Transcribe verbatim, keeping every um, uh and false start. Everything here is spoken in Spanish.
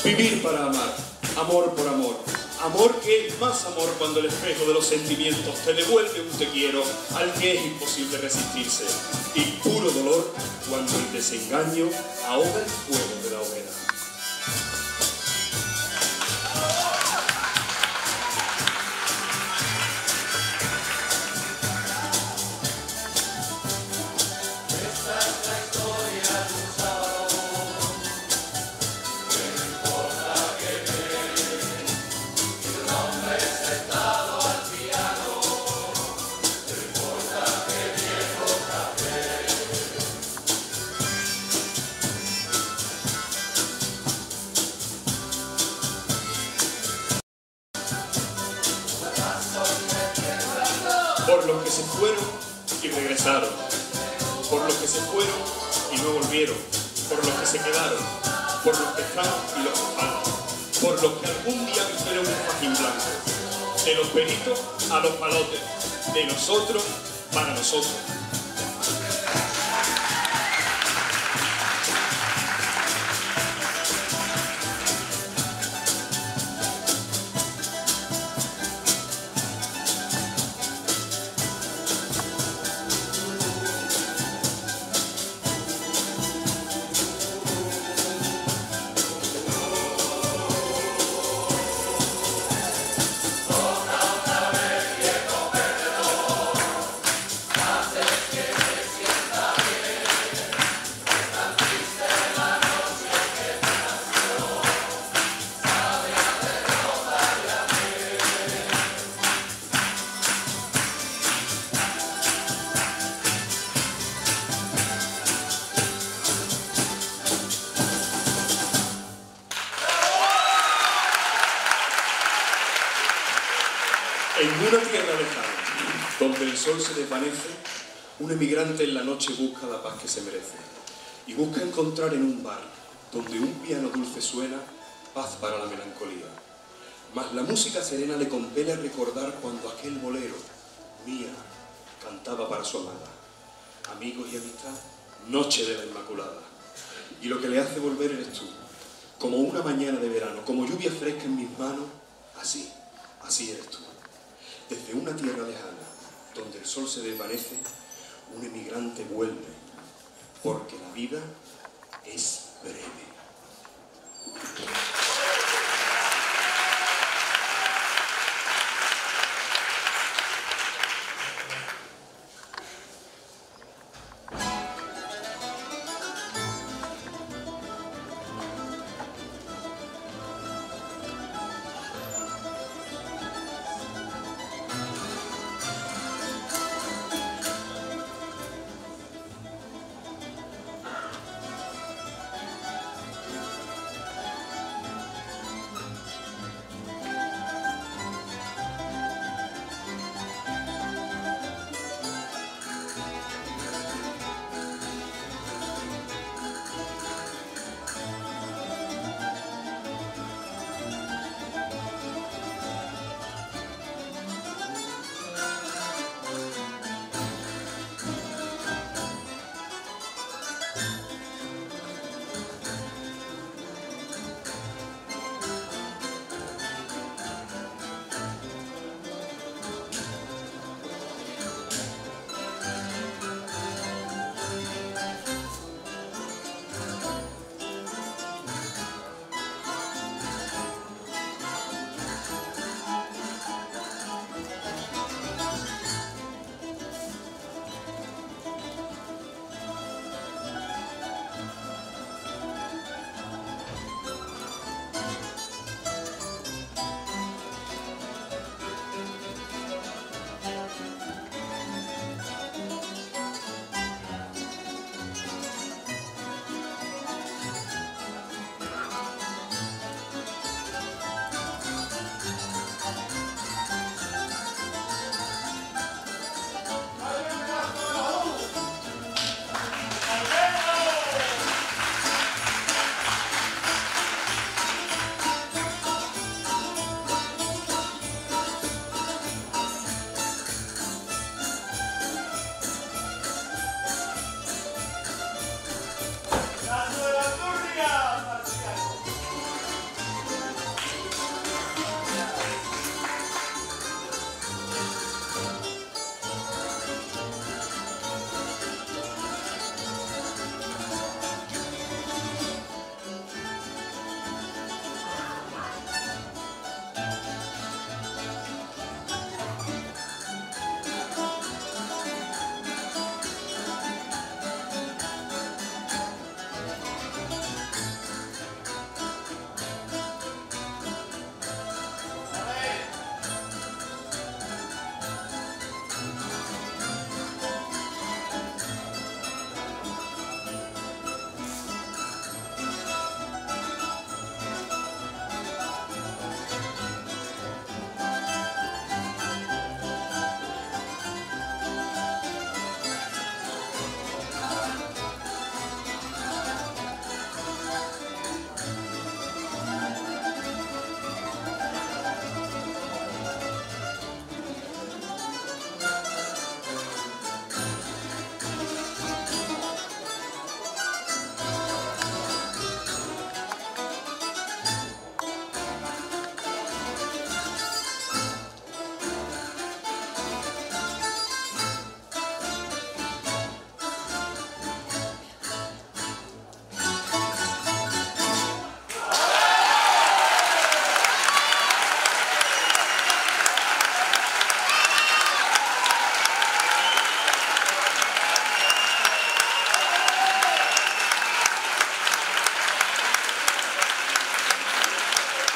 Vivir para amar, amor por amor. Amor que es más amor cuando el espejo de los sentimientos te devuelve un te quiero al que es imposible resistirse. Y puro dolor cuando el desengaño ahoga el fuego de la hoguera. Por los que se fueron y regresaron, por los que se fueron y no volvieron, por los que se quedaron, por los que están y los que faltan, por los que algún día vistieron un fajín blanco, de los peritos a los palotes, de nosotros para nosotros. En una tierra lejana, donde el sol se desvanece, un emigrante en la noche busca la paz que se merece. Y busca encontrar en un bar, donde un piano dulce suena, paz para la melancolía. Mas la música serena le compele a recordar cuando aquel bolero, mía, cantaba para su amada. Amigos y amistad, noche de la Inmaculada. Y lo que le hace volver eres tú, como una mañana de verano, como lluvia fresca en mis manos, así, así eres tú. Desde una tierra lejana, donde el sol se desvanece, un emigrante vuelve, porque la vida es breve.